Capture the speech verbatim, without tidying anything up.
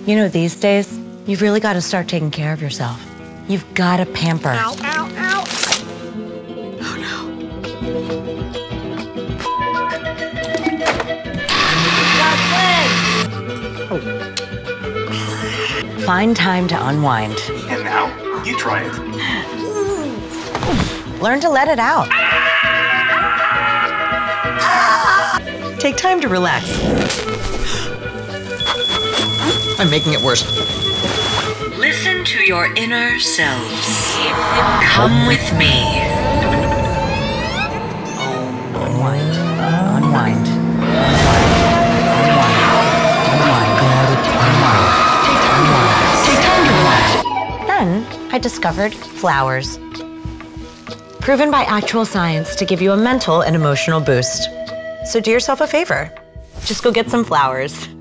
You know, these days, you've really got to start taking care of yourself. You've got to pamper. Ow, ow, ow. Oh, no. Oh. Find time to unwind. And now, you try it. Learn to let it out. Take time to relax. I'm making it worse. Listen to your inner selves. Come with me. Unwind. Unwind. Unwind. Unwind. Unwind. Take time to relax. Then I discovered flowers. Proven by actual science to give you a mental and emotional boost. So do yourself a favor. Just go get some flowers.